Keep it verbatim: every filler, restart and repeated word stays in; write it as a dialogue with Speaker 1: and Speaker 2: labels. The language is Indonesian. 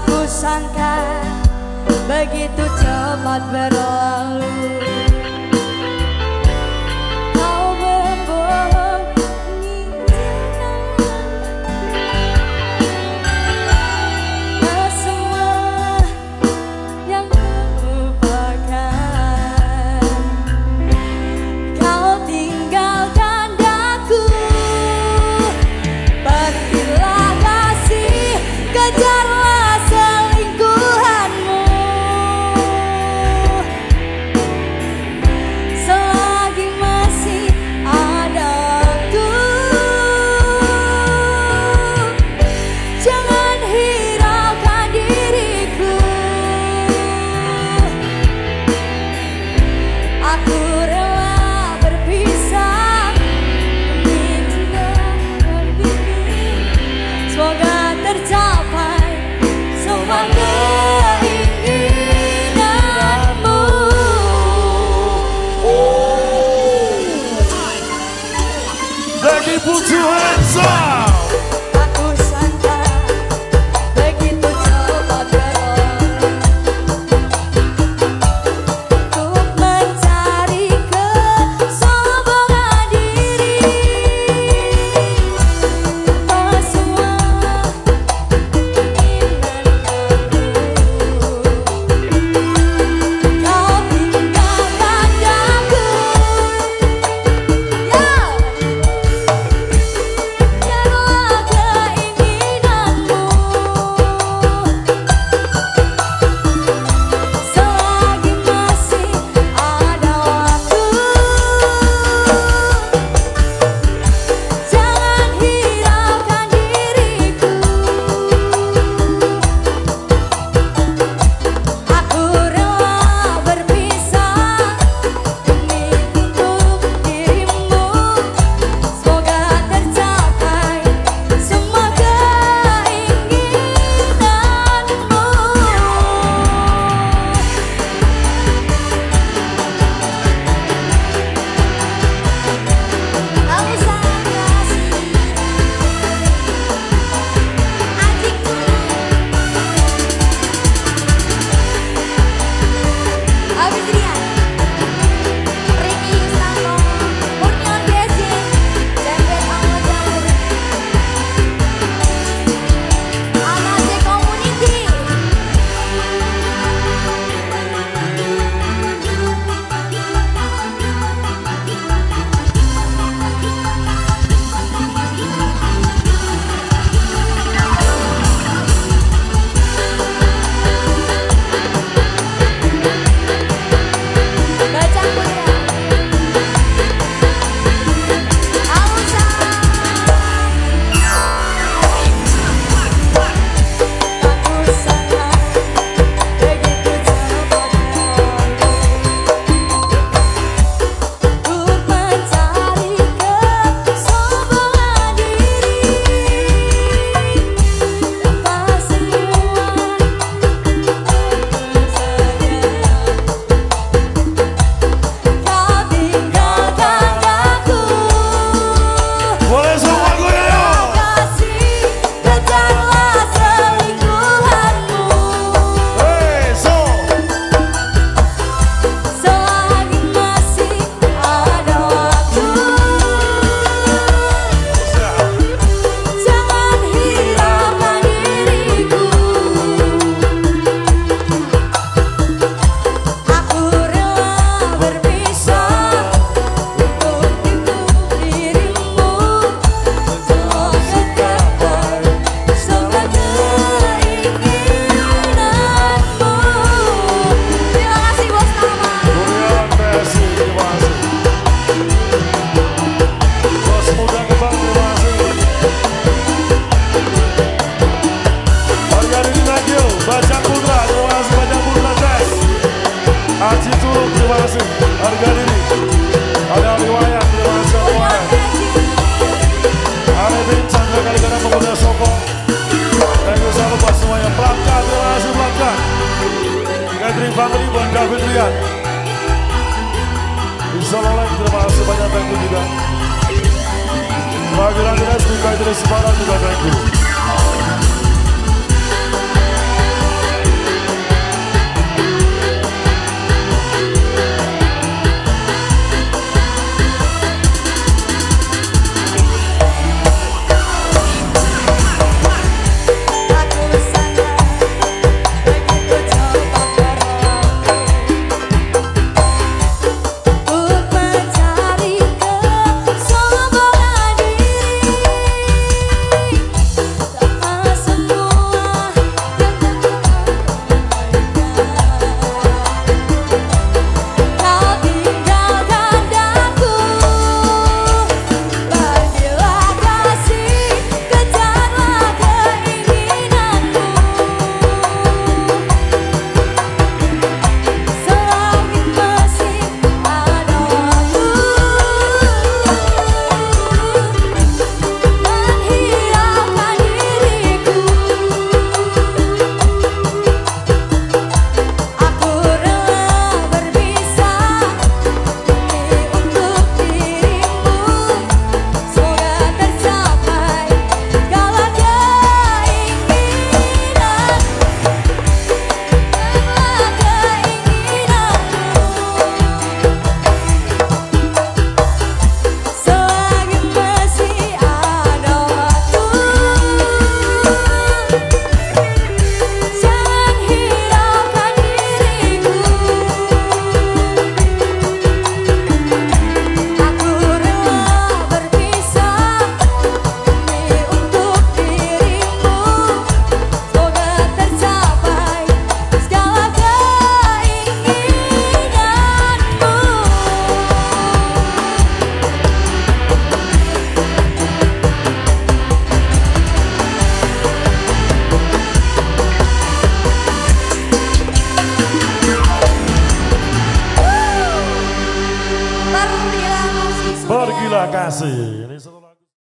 Speaker 1: Aku sangka begitu cepat berlalu. Kau membohongi cinta, semua yang kulupakan. Kau tinggalkan daku, pergilah kasih, kejarlah selingkuhanmu. Selagi masih ada waktu, jangan hiraukan diriku. Aku rela berpisah demi cinta berbibit. Semoga tercapai semua keinginanmu.
Speaker 2: Lagi put your hands up.
Speaker 1: Aku sangka begitu cepat berlalu untuk mencari kesombongan diri. Apa semua keinginanmu. Kau tinggalkan daku, ya. Biarlah keinginanmu. Selagi masih ada waktu, jangan hiraukan diriku. Aku rela berpisah demi untuk dirimu. Semoga tercapai semua keinginanmu. Kamu sangat kasih adikku. Habis Rian, Ricky Yustanto, Kurniawan Desi, Jempet Ahmad Jamur, Anase Community. Baca Putra, Ausa. Aku sangka begitu cepat berlalu untuk mencari kesombongan diri. Apa semua begitu saja. Kau tinggalkan daku,
Speaker 2: Boleh semua goyang.
Speaker 1: kasih, kejarlah selingkuhanmu.
Speaker 2: Hey, so.
Speaker 1: Selagi masih ada waktu, jangan hiraukan diriku. Aku rela berpisah untuk dirimu. Semoga tercapai semua keinginanmu. Terima kasih Bos Tama.
Speaker 2: Kurniawan Desi, terima kasih. Bos Muda Gebang, terima kasih. Harga diri Nagil, Bajang Putra, terima kasih Bajang Putra Des. Aci Turuk, terima kasih. Harga diri. Ada Riwayat, terima kasih Riwayat. Arifin Chandra Kaligara Pemuda Soko. Thank you, jangan lupa semuanya. Plaka, terima kasih Plaka. Gathering Family buat David Rian. Insya terima kasih banyak, thank you juga. Panggilan dinas Mika Idris Semarang juga thank you. kasih. Ini